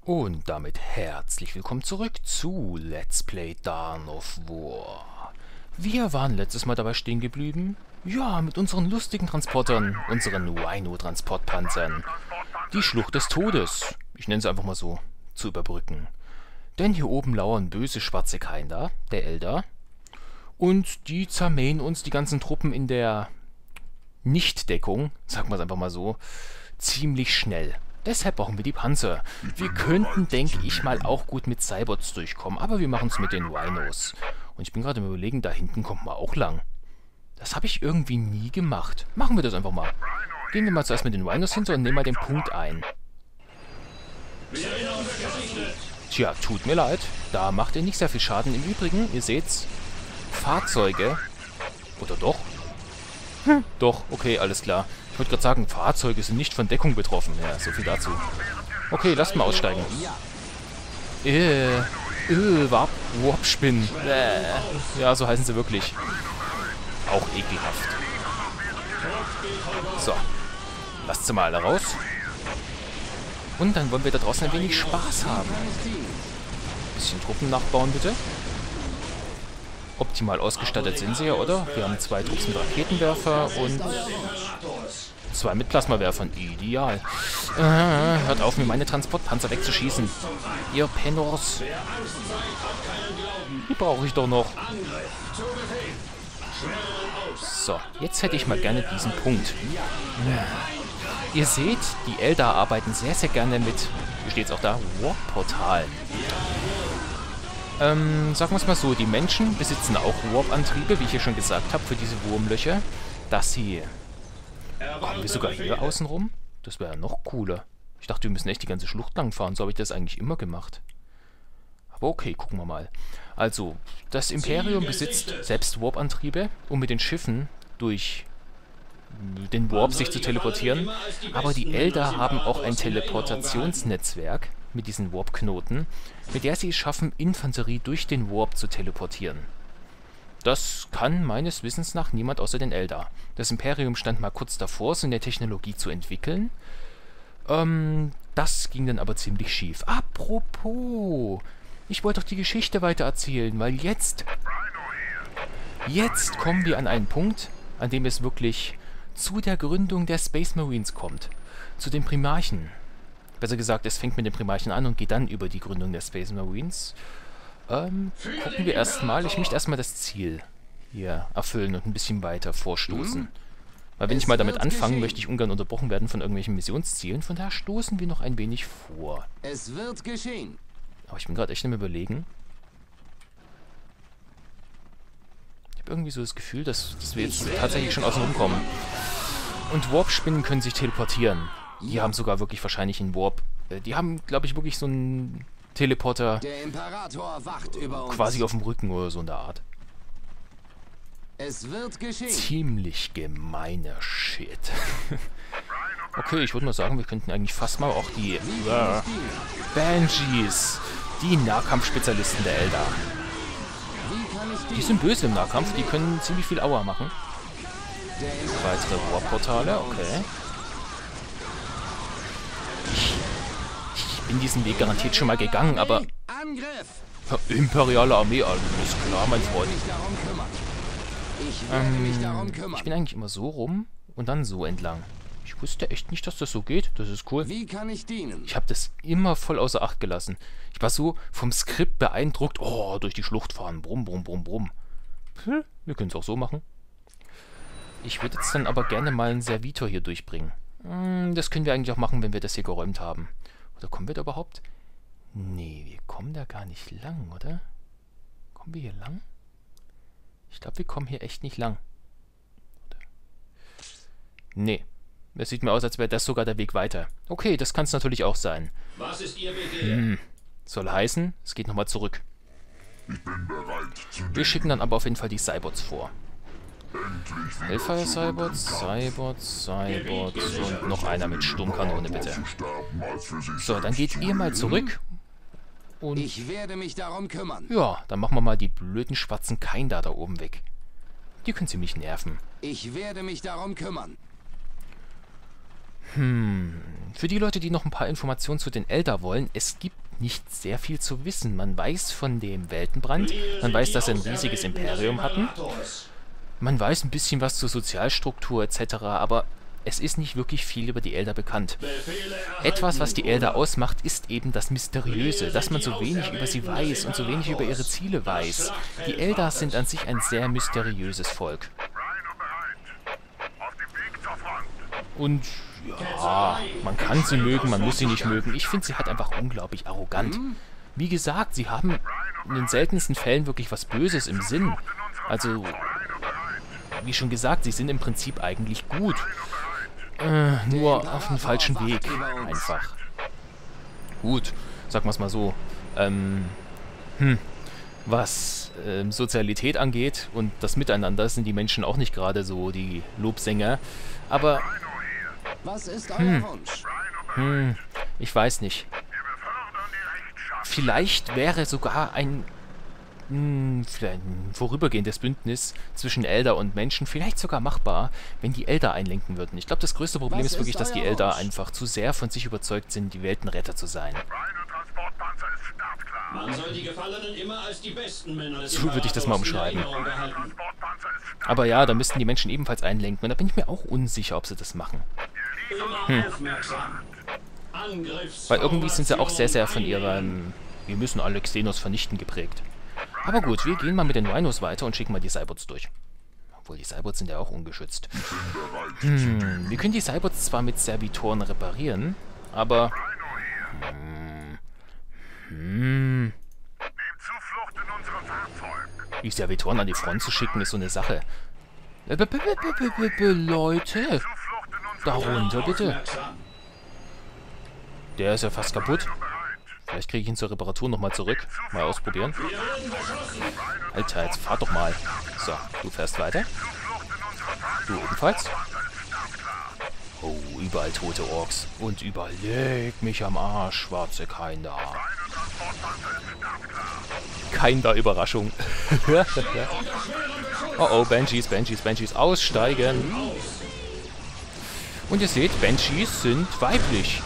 Und damit herzlich willkommen zurück zu Let's Play Dawn of War. Wir waren letztes Mal dabei stehen geblieben, ja, mit unseren lustigen Transportern, unseren Rhino-Transportpanzern, die Schlucht des Todes, ich nenne sie einfach mal so, zu überbrücken. Denn hier oben lauern böse schwarze Kinder, der Eldar, und die zermähen uns die ganzen Truppen in der Nichtdeckung, sagen wir es einfach mal so, ziemlich schnell. Deshalb brauchen wir die Panzer. Wir könnten, denke ich mal, auch gut mit Cybots durchkommen, aber wir machen es mit den Rhinos. Und ich bin gerade im Überlegen, da hinten kommt man auch lang. Das habe ich irgendwie nie gemacht. Machen wir das einfach mal. Gehen wir mal zuerst mit den Rhinos hinter und nehmen mal den Punkt ein. Tja, tut mir leid. Da macht ihr nicht sehr viel Schaden. Im Übrigen, ihr seht's, Fahrzeuge... Oder doch? Doch, okay, alles klar. Ich wollte gerade sagen, Fahrzeuge sind nicht von Deckung betroffen. Ja, so viel dazu. Okay, lasst mal aussteigen. Warp-Spinnen. Ja, so heißen sie wirklich. Auch ekelhaft. So. Lasst sie mal alle raus. Und dann wollen wir da draußen ein wenig Spaß haben. Bisschen Truppen nachbauen, bitte. Optimal ausgestattet sind sie ja, oder? Wir haben 2 Trupps mit Raketenwerfer und 2 mit Plasmawerfern. Ideal. Hört auf, mir meine Transportpanzer wegzuschießen. Ihr Pennors. Die brauche ich doch noch. So, jetzt hätte ich mal gerne diesen Punkt. Ihr seht, die Eldar arbeiten sehr, sehr gerne mit, wie steht es auch da, Warp-Portalen. Sagen wir es mal so, die Menschen besitzen auch Warp-Antriebe, wie ich ja schon gesagt habe, für diese Wurmlöcher. Das hier. Kommen wir sogar hier außen rum? Das wäre ja noch cooler. Ich dachte, wir müssen echt die ganze Schlucht lang fahren. So habe ich das eigentlich immer gemacht. Aber okay, gucken wir mal. Also, das Imperium besitzt selbst Warp-Antriebe, um mit den Schiffen durch den Warp sich zu teleportieren. Aber die Eldar haben auch ein Teleportationsnetzwerk mit diesen Warp-Knoten, mit der sie es schaffen, Infanterie durch den Warp zu teleportieren. Das kann meines Wissens nach niemand außer den Eldar. Das Imperium stand mal kurz davor, so eine Technologie zu entwickeln. Das ging dann aber ziemlich schief. Apropos, ich wollte doch die Geschichte weitererzählen, weil jetzt kommen wir an einen Punkt, an dem es wirklich zu der Gründung der Space Marines kommt. Zu den Primarchen. Besser gesagt, es fängt mit den Primarchen an und geht dann über die Gründung der Space Marines. Gucken wir erstmal. Ich möchte erstmal das Ziel hier erfüllen und ein bisschen weiter vorstoßen. Weil wenn ich mal damit anfange, möchte ich ungern unterbrochen werden von irgendwelchen Missionszielen. Von daher stoßen wir noch ein wenig vor. Es wird geschehen. Aber ich bin gerade echt am Überlegen. Ich habe irgendwie so das Gefühl, dass wir jetzt tatsächlich schon außen rumkommen. Und Warp-Spinnen können sich teleportieren. Die haben sogar wirklich wahrscheinlich einen Warp. Die haben, glaube ich, wirklich so einen Teleporter Der Imperator wacht über uns. quasi auf dem Rücken oder so in der Art. Es wird geschehen. Ziemlich gemeiner Shit. Okay, ich würde mal sagen, wir könnten eigentlich fast mal auch die Banshees, die Nahkampfspezialisten der Eldar. Die sind böse im Nahkampf, die können ziemlich viel Aua machen. Weitere Warp-Portale, okay. Ich bin diesen Weg garantiert schon mal gegangen, aber... Angriff. Imperiale Armee, alles klar, mein Freund. Ich werde mich darum kümmern. Ich bin eigentlich immer so rum und dann so entlang. Ich wusste echt nicht, dass das so geht. Das ist cool. Wie kann ich dienen? Ich habe das immer voll außer Acht gelassen. Ich war so vom Skript beeindruckt. Oh, durch die Schlucht fahren. Brumm, brumm, brumm, brumm. Wir können es auch so machen. Ich würde jetzt dann aber gerne mal einen Servitor hier durchbringen. Das können wir eigentlich auch machen, wenn wir das hier geräumt haben. Oder kommen wir da überhaupt? Nee, wir kommen da gar nicht lang, oder? Kommen wir hier lang? Ich glaube, wir kommen hier echt nicht lang. Oder? Nee. Es sieht mir aus, als wäre das sogar der Weg weiter. Okay, das kann es natürlich auch sein. Was ist Ihr Begehr? Soll heißen, es geht nochmal zurück. Wir schicken dann aber auf jeden Fall die Cybots vor. Hellfire-Cybots, Cybots und noch einer mit Sturmkanone, bitte. So, dann geht ihr mal zurück. Und Ich werde mich darum kümmern. ja, dann machen wir mal die blöden schwarzen Kinder da oben weg. Die können ziemlich nerven. Ich werde mich darum kümmern. Für die Leute, die noch ein paar Informationen zu den Eldar wollen, es gibt nicht sehr viel zu wissen. Man weiß von dem Weltenbrand, man weiß, dass sie ein riesiges Imperium hatten, man weiß ein bisschen was zur Sozialstruktur etc., aber es ist nicht wirklich viel über die Eldar bekannt. Etwas, was die Eldar ausmacht, ist eben das Mysteriöse, dass man so wenig über sie weiß und so wenig über ihre Ziele weiß. Die Eldar sind an sich ein sehr mysteriöses Volk. Und ja, man kann sie mögen, man muss sie nicht mögen. Ich finde sie halt einfach unglaublich arrogant. Wie gesagt, sie haben in den seltensten Fällen wirklich was Böses im Sinn. Also, wie schon gesagt, sie sind im Prinzip eigentlich gut. Nur auf dem falschen Weg, einfach. Gut, sagen wir es mal so. Was Sozialität angeht und das Miteinander sind die Menschen auch nicht gerade so die Lobsänger. Aber, Was ist euer Wunsch? ich weiß nicht. Vielleicht wäre sogar ein vorübergehendes Bündnis zwischen Eldar und Menschen vielleicht sogar machbar, wenn die Eldar einlenken würden. Ich glaube, das größte Problem Was ist wirklich, ist dass die euer Eldar Wunsch? einfach zu sehr von sich überzeugt sind, die Weltenretter zu sein. Man soll die Gefallenen immer als die besten Männer des So würde ich das mal Imperators in umschreiben. Erinnerung behalten. Aber ja, da müssten die Menschen ebenfalls einlenken und da bin ich mir auch unsicher, ob sie das machen. Immer aufmerksam. Weil irgendwie sind sie auch sehr, sehr von ihrem wir müssen alle Xenos vernichten geprägt. Aber gut, wir gehen mal mit den Rhinos weiter und schicken mal die Cybots durch. Obwohl, die Cybots sind ja auch ungeschützt. Wir können die Cybots zwar mit Servitoren reparieren, aber... Die Servitoren an die Front zu schicken, ist so eine Sache. Leute, darunter bitte. Der ist ja fast kaputt. Vielleicht kriege ich ihn zur Reparatur nochmal zurück. Mal ausprobieren. Alter, jetzt fahr doch mal. So, du fährst weiter. Du ebenfalls. Oh, überall tote Orks. Und überall leg mich am Arsch, schwarze Kinder. Kinder Überraschung. Oh oh, Banshees, Banshees, Banshees. Aussteigen. Und ihr seht, Banshees sind weiblich.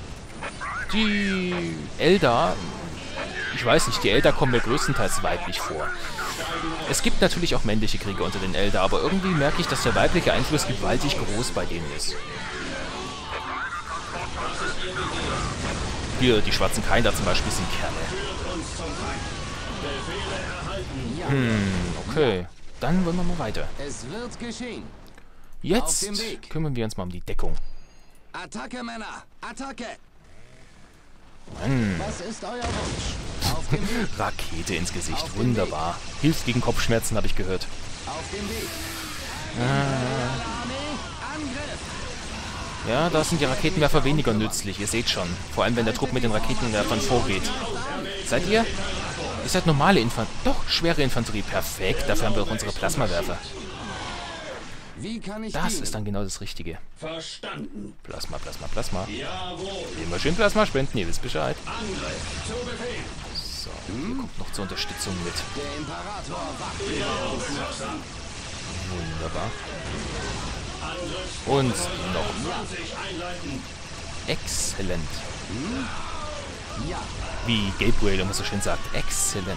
Die Eldar, ich weiß nicht, die Eldar kommen mir größtenteils weiblich vor. Es gibt natürlich auch männliche Krieger unter den Eldar, aber irgendwie merke ich, dass der weibliche Einfluss gewaltig groß bei denen ist. Hier, die schwarzen Kinder zum Beispiel sind Kerle. Okay. Dann wollen wir mal weiter. Es wird geschehen. Jetzt Auf dem Weg. kümmern wir uns mal um die Deckung. Attacke, Männer! Attacke! Mann. Was ist euer Wunsch? Auf dem Weg! Rakete ins Gesicht, Auf dem wunderbar. Hilft gegen Kopfschmerzen, habe ich gehört. Auf dem Weg! Armee, Angriff! Ja, da sind die Raketenwerfer weniger nützlich, ihr seht schon. Vor allem, wenn der Trupp mit den Raketenwerfern vorgeht. Seid ihr? Ihr seid normale Infanterie. Doch, schwere Infanterie. Perfekt, dafür haben wir auch unsere Plasmawerfer. Wie kann ich Das dienen? ist dann genau das Richtige. Verstanden. Plasma, Plasma, Plasma. Jawohl. Immer schön Plasma spenden, ihr wisst Bescheid. Angriff. Zu Befehl. So, hier kommt noch zur Unterstützung mit. Der Imperator wacht. Aufmerksam. Wunderbar. Und noch. 20 einleiten. Exzellent. Ja, Wie Gabriel immer so schön sagt. Exzellent.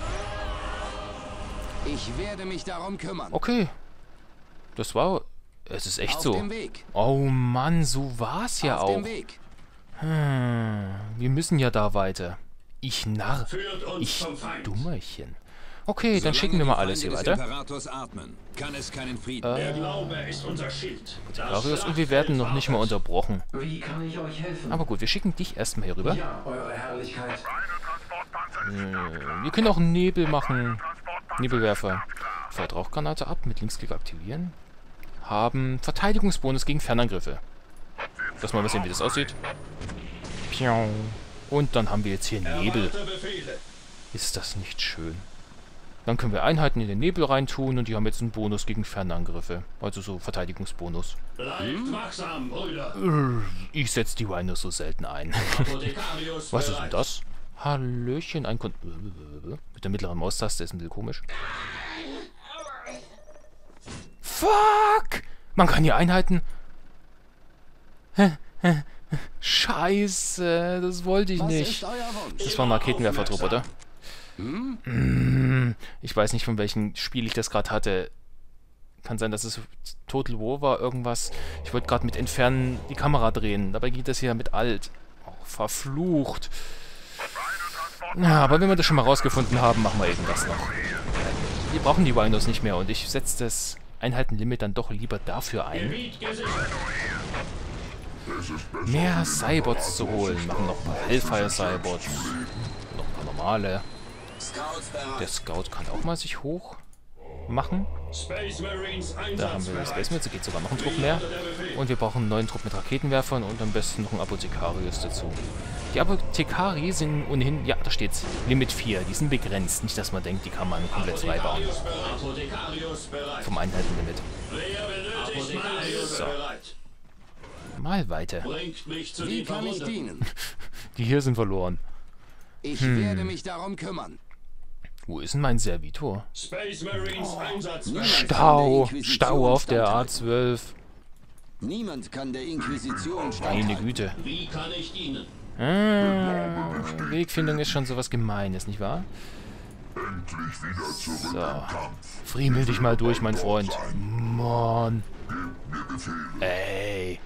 ich werde mich darum kümmern. Okay. Das war... Es ist echt Auf so. dem Weg! Oh Mann, so war's ja Auf auch. dem Weg! Wir müssen ja da weiter. Ich Narr. Führt uns Ich zum Feind. Dummerchen. Okay, dann schicken wir mal alles hier weiter. Imperators atmen, kann es keinen Frieden. Der Glaube ist unser Schild. Darius, und wir werden noch nicht mal unterbrochen. Wie kann ich euch helfen? Aber gut, wir schicken dich erstmal hier rüber. Ja, Eure Herrlichkeit. Wir können auch Nebel machen. Nebelwerfer. Feuert Rauchgranate ab, mit Linksklick aktivieren. Haben Verteidigungsbonus gegen Fernangriffe. Lass mal sehen, wie das aussieht. Piau. Und dann haben wir jetzt hier Nebel. Erwarte Befehle. Ist das nicht schön? Dann können wir Einheiten in den Nebel reintun und die haben jetzt einen Bonus gegen Fernangriffe. Also so Verteidigungsbonus. Bleibt wachsam, Brüder. Ich setze die Rhinos so selten ein. Apothekarius Was ist denn bereit. das? Hallöchen, ein mit der mittleren Maustaste ist ein bisschen komisch. Fuck! Man kann hier Einheiten... Scheiße, das wollte ich Was nicht. ist euer Wunsch? Das war ein Raketenwerfertrupp, oder? Ich weiß nicht, von welchem Spiel ich das gerade hatte. Kann sein, dass es Total War war, irgendwas. Ich wollte gerade mit Entfernen die Kamera drehen. Dabei geht das hier mit Alt. Oh, verflucht. Ja, aber wenn wir das schon mal rausgefunden haben, machen wir eben das noch. Wir brauchen die Rhinos nicht mehr und ich setze das Einheitenlimit dann doch lieber dafür ein. Gebiet gesichert. Mehr Cybots zu holen. Machen noch ein paar Hellfire-Cybots. Noch ein paar normale. Scouts bereit. Der Scout kann auch mal sich hoch machen. Space Marines Da haben wir die einsatzbereit. Space Marines, da geht sogar noch ein Trupp mehr. Und wir brauchen einen neuen Trupp mit Raketenwerfern und am besten noch einen Apothekarius dazu. Die Apothekari sind ohnehin, ja, da steht's, Limit 4. Die sind begrenzt. Nicht, dass man denkt, die kann man komplett frei bauen. Apothekarius bereit. Vom Einheitenlimit. Wer benötigt Marius So. bereit? Mal weiter. Bringt mich zu Wie den kann ich Verwundeten. dienen? Die hier sind verloren. Ich werde mich darum kümmern. Wo ist denn mein Servitor? Space Marines einsatzbereit. Stau! Stau auf der A12. Niemand kann der Inquisition Meine standhalten. Güte. Wie kann ich dienen? Wegfindung ist schon sowas Gemeines, nicht wahr? So. Friemel dich mal durch, mein Freund. Mann. Ey.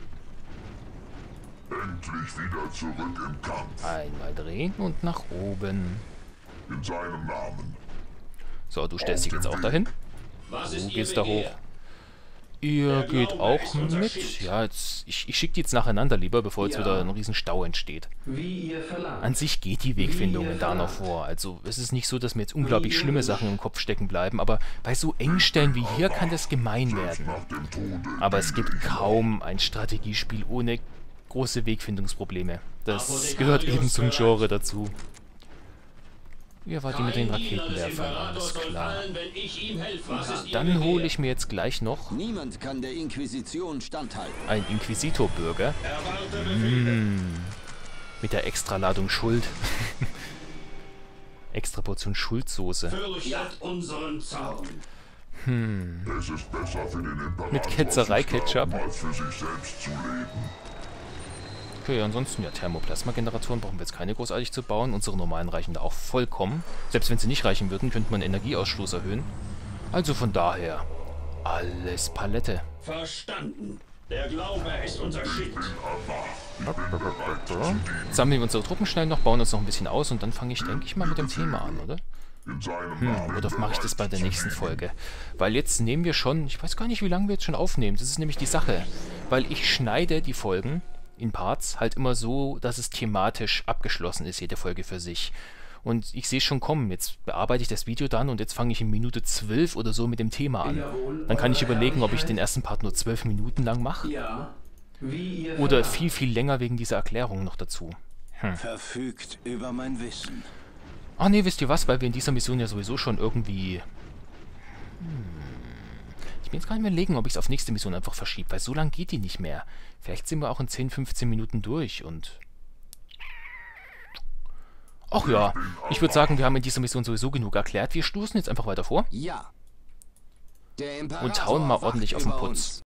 Endlich wieder zurück im Kampf. Einmal drehen und nach oben. In seinem Namen. So, du stellst dich jetzt auch dahin. Was Du ist Ihr gehst da hoch. Begehr? Ihr Der geht Glaube auch ist unser mit. Schild. Ja, jetzt, ich schicke die jetzt nacheinander lieber, bevor jetzt wieder ein riesen Stau entsteht. Wie ihr verlangt. An sich geht die Wegfindung in Dawn of War. Also es ist nicht so, dass mir jetzt unglaublich schlimme Sachen im Kopf stecken bleiben, aber bei so Engstellen wie hier kann das gemein werden. Nach dem Tode Aber es gibt kaum ein Strategiespiel ohne große Wegfindungsprobleme. Das gehört eben zum Genre dazu. Ihr wart die mit den Kein Diener des Raketenwerfern, alles Imperators soll klar. fallen, wenn ich ihm helfe. Was ist Ihr Dann Begehr? hole ich mir jetzt gleich noch Niemand kann der Inquisition standhalten. einen Inquisitor-Bürger Erwarte Befehle. mit der Extraladung Schuld. Extra Portion Schuldsoße. Fürchtet unseren Zorn. Es ist besser für den Imperator Mit Ketzerei-Ketchup. zu sterben, als für sich selbst zu leben. Okay, ansonsten, ja, Thermoplasma-Generatoren brauchen wir jetzt keine großartig zu bauen. Unsere normalen reichen da auch vollkommen. Selbst wenn sie nicht reichen würden, könnte man Energieausstoß erhöhen. Also von daher, alles Palette. Verstanden. Der Glaube ist unser Schild. Jetzt sammeln wir unsere Truppen schnell noch, bauen uns noch ein bisschen aus und dann fange ich, denke ich mal, mit dem Thema an, oder? In seinem Namen. Oder mache ich das bei der nächsten Folge? Weil jetzt nehmen wir schon, ich weiß gar nicht, wie lange wir jetzt schon aufnehmen. Das ist nämlich die Sache. Weil ich schneide die Folgen in Parts halt immer so, dass es thematisch abgeschlossen ist, jede Folge für sich. Und ich sehe schon kommen, jetzt bearbeite ich das Video dann und jetzt fange ich in Minute 12 oder so mit dem Thema an. Dann kann ich überlegen, ob ich den ersten Part nur 12 Minuten lang mache. Ja. Wie ihr Oder verlangt. viel, viel länger wegen dieser Erklärung noch dazu. Verfügt über mein Wissen. Ach nee, wisst ihr was, weil wir in dieser Mission ja sowieso schon irgendwie... Ich bin jetzt gar nicht mehr überlegen, ob ich es auf nächste Mission einfach verschiebe, weil so lang geht die nicht mehr. Vielleicht sind wir auch in 10, 15 Minuten durch und... Ach ja, ich würde sagen, wir haben in dieser Mission sowieso genug erklärt. Wir stoßen jetzt einfach weiter vor Ja. Der Imperator und hauen mal wacht ordentlich auf den über Putz. uns.